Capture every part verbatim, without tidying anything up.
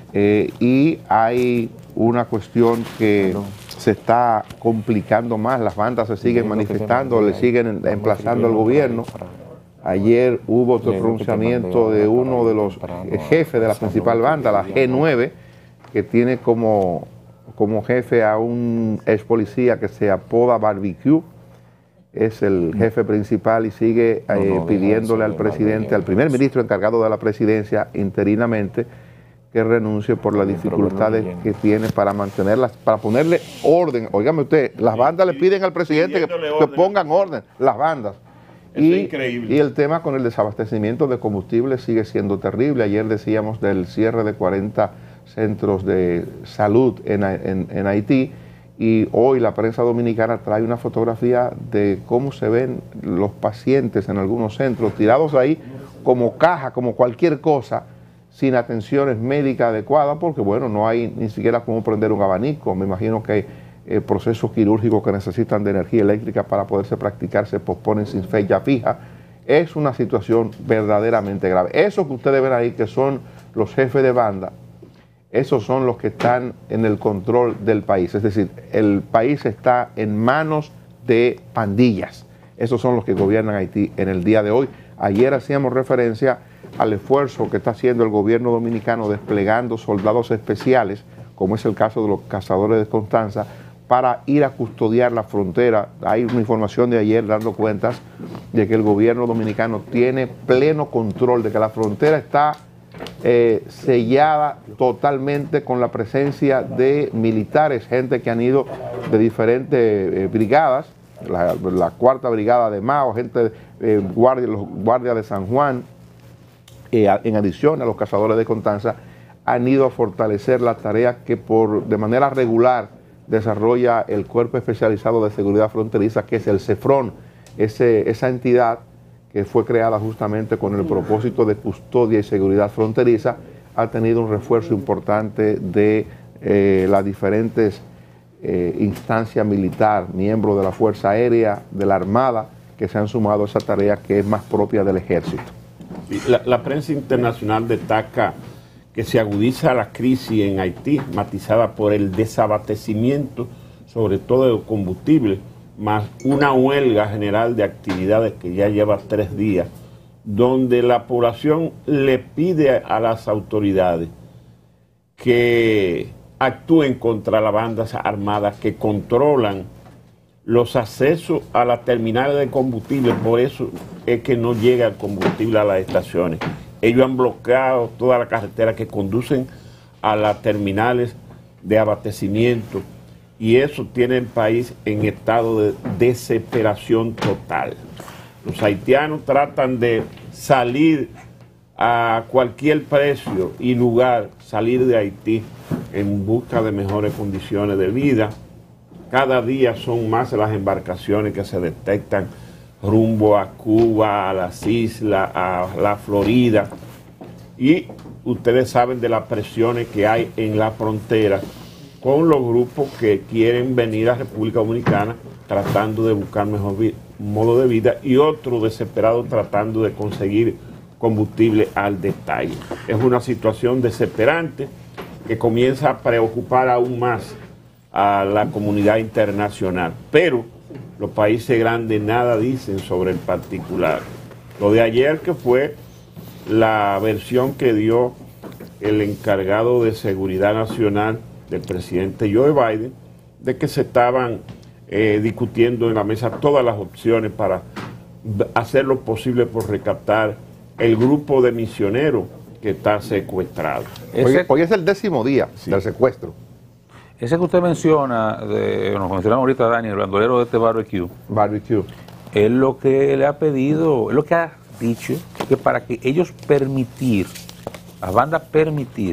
eh, y hay una cuestión que se está complicando más, las bandas se siguen manifestando, le siguen emplazando al gobierno. Ayer hubo otro pronunciamiento de uno de los jefes de la principal banda, la G nueve, que tiene como, como jefe a un ex policía que se apoda Barbecue, es el jefe principal y sigue eh, pidiéndole al presidente, al primer ministro encargado de la presidencia interinamente, que renuncie por las dificultades que tiene para mantenerlas, para ponerle orden. Óigame usted, las bandas le piden al presidente que, que pongan orden, las bandas. Y, increíble. Y el tema con el desabastecimiento de combustible sigue siendo terrible. Ayer decíamos del cierre de cuarenta centros de salud en, en, en Haití, y hoy la prensa dominicana trae una fotografía de cómo se ven los pacientes en algunos centros tirados ahí como caja, como cualquier cosa, sin atenciones médicas adecuadas, porque bueno, no hay ni siquiera cómo prender un abanico. Me imagino que hay eh, procesos quirúrgicos que necesitan de energía eléctrica para poderse practicar, se posponen sin fecha fija. Es una situación verdaderamente grave. Esos que ustedes ven ahí, que son los jefes de banda, esos son los que están en el control del país. Es decir, el país está en manos de pandillas. Esos son los que gobiernan Haití en el día de hoy. Ayer hacíamos referencia al esfuerzo que está haciendo el gobierno dominicano desplegando soldados especiales, como es el caso de los cazadores de Constanza, para ir a custodiar la frontera. Hay una información de ayer dando cuentas de que el gobierno dominicano tiene pleno control, de que la frontera está eh, sellada totalmente con la presencia de militares, gente que han ido de diferentes eh, brigadas, la, la cuarta brigada de Mao, gente, eh, guardia, los guardias de San Juan, eh, en adición a los cazadores de Constanza, han ido a fortalecer la tarea que por, de manera regular desarrolla el Cuerpo Especializado de Seguridad Fronteriza, que es el CEFRON, ese, esa entidad que fue creada justamente con el propósito de custodia y seguridad fronteriza, ha tenido un refuerzo importante de eh, las diferentes eh, instancias militares, miembros de la Fuerza Aérea, de la Armada, que se han sumado a esa tarea que es más propia del Ejército. La, la prensa internacional destaca que se agudiza la crisis en Haití, matizada por el desabastecimiento, sobre todo de combustible, más una huelga general de actividades que ya lleva tres días, donde la población le pide a las autoridades que actúen contra las bandas armadas que controlan los accesos a las terminales de combustible. Por eso es que no llega el combustible a las estaciones. Ellos han bloqueado toda la carretera que conducen a las terminales de abastecimiento, y eso tiene el país en estado de desesperación total. Los haitianos tratan de salir a cualquier precio y lugar, salir de Haití en busca de mejores condiciones de vida. Cada día son más las embarcaciones que se detectan rumbo a Cuba, a las islas, a la Florida. Y ustedes saben de las presiones que hay en la frontera con los grupos que quieren venir a República Dominicana tratando de buscar mejor modo de vida, y otros desesperados tratando de conseguir combustible al detalle. Es una situación desesperante que comienza a preocupar aún más a la comunidad internacional. Pero los países grandes nada dicen sobre el particular. Lo de ayer, que fue la versión que dio el encargado de Seguridad Nacional del presidente Joe Biden, de que se estaban eh, discutiendo en la mesa todas las opciones para hacer lo posible por rescatar el grupo de misioneros que está secuestrado. Hoy, hoy es el décimo día sí. del secuestro. Ese que usted menciona, de, nos mencionamos ahorita Dani, el bandolero de este barbecue, barbecue, es lo que le ha pedido, es lo que ha dicho, que para que ellos permitir, las bandas permitir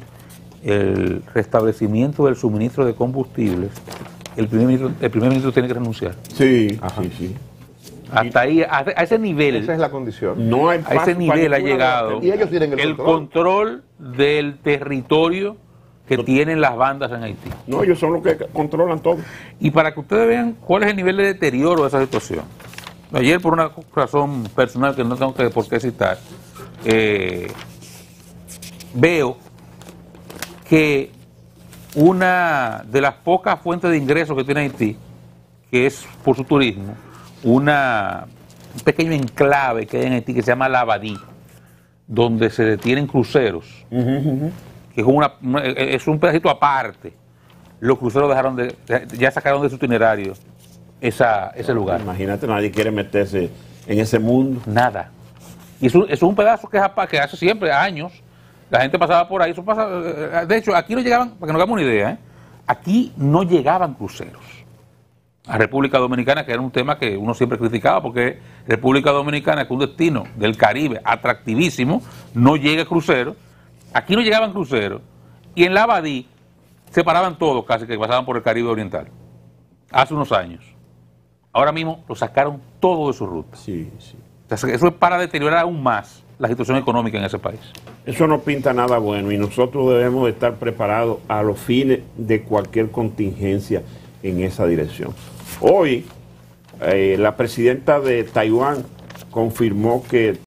el restablecimiento del suministro de combustibles, el primer ministro, el primer ministro tiene que renunciar. Sí, sí, sí. Hasta ahí, a, a ese nivel. Esa es la condición. No hay a ese nivel ha llegado y ellos tienen el, el control. control del territorio que no tienen las bandas en Haití. No, ellos son los que controlan todo. Y para que ustedes vean cuál es el nivel de deterioro de esa situación. Ayer, por una razón personal que no tengo que, por qué citar, eh, veo que una de las pocas fuentes de ingresos que tiene Haití, que es por su turismo, una, un pequeño enclave que hay en Haití que se llama La Abadí, donde se detienen cruceros, uh -huh, uh -huh. que es, una, es un pedacito aparte. Los cruceros dejaron de, ya sacaron de su itinerario esa, ese lugar. Imagínate, nadie quiere meterse en ese mundo. Nada. Y eso, eso es un pedazo que, que hace siempre, años, la gente pasaba por ahí. Eso pasa, de hecho, aquí no llegaban, para que nos hagamos una idea, ¿eh? Aquí no llegaban cruceros a República Dominicana, que era un tema que uno siempre criticaba, porque República Dominicana, que es un destino del Caribe atractivísimo, no llega crucero. Aquí no llegaban cruceros. Y en la Abadí se paraban todos casi que pasaban por el Caribe Oriental. Hace unos años. Ahora mismo lo sacaron todo de su ruta. Sí, sí. O sea, eso es para deteriorar aún más la situación económica en ese país. Eso no pinta nada bueno y nosotros debemos estar preparados a los fines de cualquier contingencia en esa dirección. Hoy, eh, la presidenta de Taiwán confirmó que